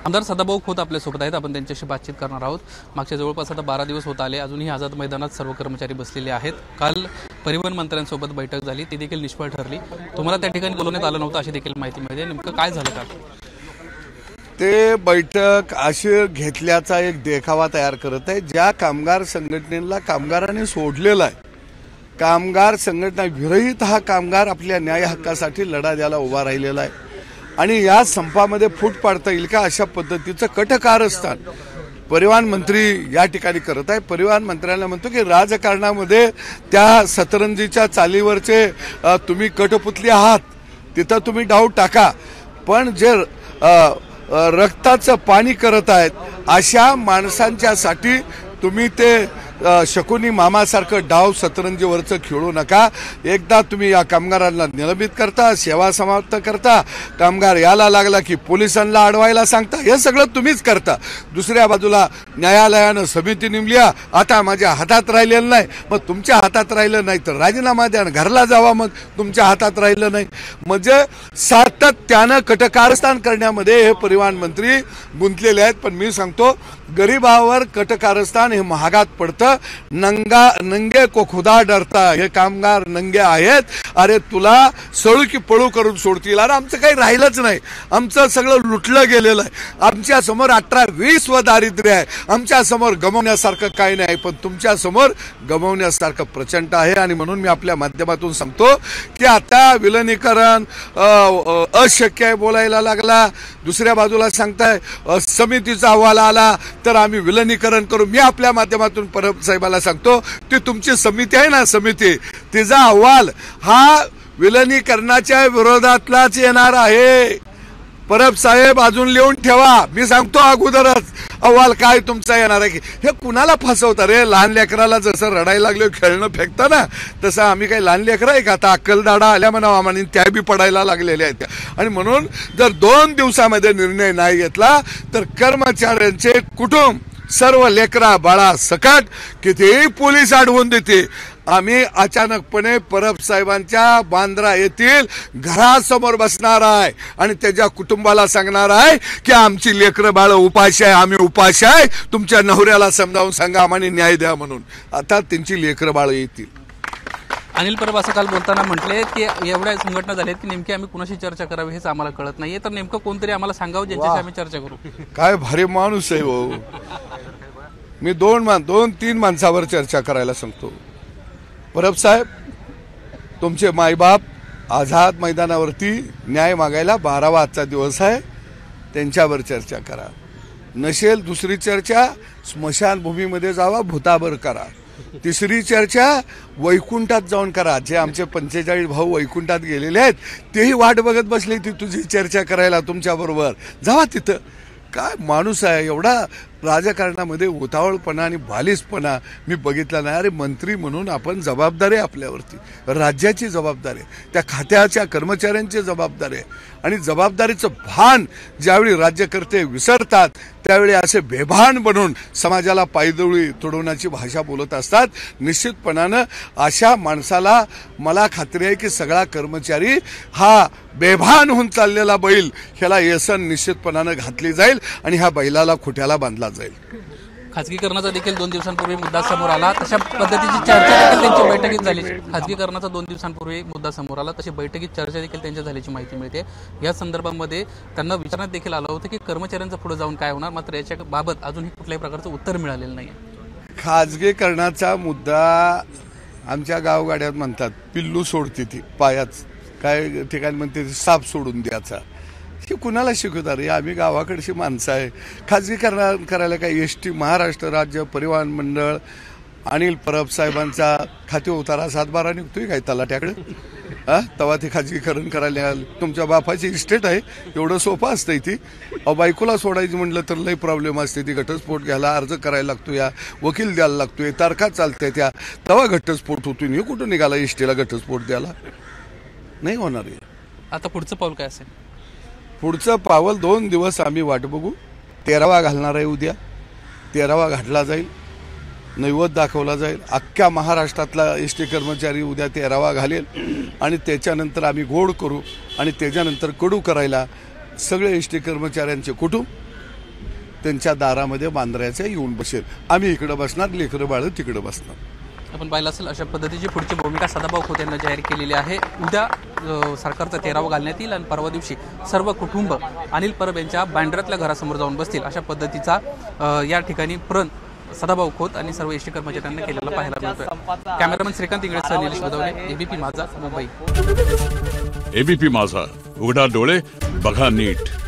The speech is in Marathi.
आमदार सदाभाऊ खोत आपल्यासोबत आहेत, आपण त्यांच्याशी बातचीत करणार आहोत। मागच्या जवळपास आता 12 दिवस होत आले, अजूनही आझाद मैदानात सर्व कर्मचारी बसलेले आहेत। काल परिवहन मंत्र्यांसोबत बैठक झाली, ती देखील निष्फळ ठरली। तुम्हाला त्या ठिकाणी बोलवण्यात आलं नव्हतं अशी देखील माहिती मिळते, नेमकं काय झालं का? ते बैठक अशी घेतल्याचा एक देखावा तयार करत आहे। ज्या कामगार संघटनेला कामगारांनी सोडलेला आहे, कामगार संघटना विरहित हा कामगार आपल्या न्याय हक्कासाठी लढा द्यायला उभा राहिलेला आहे आणि या संपामध्ये फूट पाडता येईल का अशा पद्धतीचं कटकारस्थान परिवहन मंत्री या ठिकाणी करत आहे। परिवहन मंत्र्यांना म्हणतो की राजकारणामध्ये त्या सतरंजीच्या चालीवरचे तुम्ही कटपुतली आहात, तिथं तुम्ही डाव टाका, पण जे रक्ताचं पाणी करत आहेत अशा माणसांच्यासाठी तुम्ही ते शकुनी मामासारखं डाव सतरंजीवरचं खेळू नका। एकदा तुम्ही या कामगारांना निलंबित करता, सेवा समाप्त करता, कामगार याला लागला की पोलिसांना अडवायला सांगता, हे सगळं तुम्हीच करता। दुसऱ्या बाजूला न्यायालयानं समिती नेमली, आता माझ्या हातात राहिलेलं नाही, मग तुमच्या हातात राहिलं नाही तर राजीनामा द्या, घरला जावा, मग तुमच्या हातात राहिलं नाही। म्हणजे सातत्यानं कटकारस्थान करण्यामध्ये हे परिवहन मंत्री गुंतलेले आहेत। पण मी सांगतो, गरीबावर कटकारस्थान हे महागात पडतं। नंगे को खुदा डरता, हे कामगार नंगे आहेत, अरे तुला सळू की पळू करून सोडतील। अरे आमचं काही राहिलंच नाही, आमचं सगळं लुटलं गेलेलं आहे, आमच्या समोर 18-20 व दारिद्र्य आहे, आमच्या समोर गमवण्यासारखं काही नाही, पण तुमच्या समोर गमवण्यासारखं प्रचंड आहे। आणि म्हणून मी आपल्या माध्यमातून सांगतो की आता विलनीकरण अशक्य आहे बोलायला लागला, दुसऱ्या बाजूला सांगताय समितीचा अहवाल आला तर आम्ही विलनीकरण करू। मी आपल्या माध्यमातून परब साहेबाला सांगतो, ती तुमची समिती आहे ना, समिती तिचा अहवाल हा विलनीकरणाच्या विरोधातलाच येणार आहे। परब साहेब अजून लिहून ठेवा, मी सांगतो अगोदरच अहवाल काय तुमचा येणार आहे की हे कुणाला फसवता रे? लहान लेकराला जसं रडायला लागले खेळणं फेकता ना, तसं आम्ही काही लहान लेकरं आहे का? आता अक्कलदाडा आल्या म्हणा आम्हाला, त्या बी पडायला लागलेल्या आहेत। आणि म्हणून जर 2 दिवसामध्ये निर्णय नाही घेतला तर कर्मचाऱ्यांचे कुटुंब, सर्व लेकरा बाळा सकट कितीही पोलीस अडवून देते, आम्ही अचानकपणे परब साहेबांच्या बांद्रा येथील घरासमोर बसणार आहे आणि त्याच्या कुटुंबाला सांगणार आहे की आमची लेकरं बाळ उपाशी आहे, आम्ही उपाशी आहे, तुमच्या नवऱ्याला समजावून सांगा आम्हाला न्याय द्या म्हणून। आता त्यांची लेकरं बाळ येतील। अनिल परब असं काल बोलताना म्हटले की एवढ्या संघटना झाल्यात की नेमकी आम्ही कुणाशी चर्चा करावी हेच आम्हाला कळत नाहीये, तर नेमकं कोणतरी आम्हाला सांगावं ज्यांच्याशी आम्ही चर्चा करू। काय भारी माणूस आहे हो। मी 2-3 माणसावर चर्चा करायला सांगतो। परब साहेब, तुमचे मायबाप आझाद मैदानावरती न्याय मागायला 12वा आजचा दिवस आहे, त्यांच्यावर चर्चा करा। नसेल दुसरी चर्चा स्मशानभूमीमध्ये जावा, भूताबर करा। तिसरी चर्चा वैकुंठात जाऊन करा। जे आमचे 45 भाऊ वैकुंठात गेलेले आहेत तेही वाट बघत बसले ती तुझी चर्चा करायला तुमच्याबरोबर, जावा तिथं। काय माणूस आहे, एवढा राजकारणामध्ये उतावळपणा आणि बालिशपणा मी बघितला नाही। अरे मंत्री म्हणून आपण जबाबदारी आहे आपल्यावरती, राज्याची जबाबदारी आहे, त्या खात्याच्या कर्मचाऱ्यांची जबाबदारी आहे। आणि जबाबदारीचं भान ज्यावेळी राज्यकर्ते विसरतात त्यावेळी असे बेभान बनून समाजाला पायदळी तुडवण्याची भाषा बोलत असतात। निश्चितपणानं अशा माणसाला मला खात्री आहे की सगळा कर्मचारी हा बेभान होऊन चाललेला बैल, ह्याला येसन निश्चितपणानं घातली जाईल आणि ह्या बैलाला खुट्याला बांधला जाईल। खाजगीकरणाचा देखील 2 दिवसांपूर्वी मुद्दा समोर आला, तशा पद्धतीची चर्चा देखील त्यांच्या बैठकीत झाली। खाजगीकरणाचा 2 दिवसांपूर्वी मुद्दा समोर आला, तशी बैठकीत चर्चा देखील त्यांच्या झाल्याची माहिती मिळते। या संदर्भामध्ये त्यांना विचारण्यात देखील आलं होतं की कर्मचाऱ्यांचं पुढे जाऊन काय होणार, मात्र याच्या बाबत अजूनही कुठल्याही प्रकारचं उत्तर मिळालेलं नाही। खाजगीकरणाचा मुद्दा आमच्या गावगाड्यात म्हणतात पिल्लू सोडते ती पायाच, काय ठिकाणी म्हणते साप सोडून द्यायचा, हे कुणाला शिकवतात रे? आम्ही गावाकडची माणसं आहे। खाजगीकरण करायला काय ST महाराष्ट्र राज्य परिवहन मंडळ अनिल परब साहेबांचा खाते उतारा 7-12 निघतोय काय तलाट्याकडे? तेव्हा ते खाजगीकरण करायला तुमच्या बापाची इस्टेट आहे, एवढं सोपं असतंय ती? बायकोला सोडायचं म्हटलं तर लई प्रॉब्लेम असते, ती घटस्फोट घ्यायला अर्ज करायला लागतो, या वकील द्यायला लागतोय, तारखा चालतंय त्या, तेव्हा घटस्फोट होतोय। हे कुठं निघाला STला घटस्फोट द्यायला? नाही होणार आहे। आता पुढचं पाऊल काय असेल? पुढचं पाऊल 2 दिवस आम्ही वाट बघू। 13वा घालणार आहे उद्या, 13वा घातला जाईल, नैवेद्य दाखवला जाईल। अख्ख्या महाराष्ट्रातला ST कर्मचारी उद्या 13वा घालेल आणि त्याच्यानंतर आम्ही गोड करू आणि त्याच्यानंतर कडू करायला सगळे ST कर्मचाऱ्यांचे कुटुंब त्यांच्या दारामध्ये बांद्र्याच्या येऊन बसेल. आम्ही इकडं बसणार, लेकरं बाळं तिकडं बसणार. आपण पाहिलं असेल अशा पद्धतीची पुढची भूमिका सदाभाऊ खोत यांना जाहीर केलेली आहे. उद्या सरकारचा तेरावा घालण्यात येईल आणि परवा दिवशी सर्व कुटुंब अनिल परब यांच्या बँड्रातल्या घरासमोर जाऊन बसतील. अशा पद्धतीचा या ठिकाणी प्रण सदाभाऊ खोत आणि सर्व एसटी कर्मचाऱ्यांना केलेला पाहायला मिळतोय. कॅमेरामन श्रीकांत इंगळेसह निलेश बदवले, एबीपी माझा, मुंबई. एबीपी माझा, उघडा डोळे बघा नीट.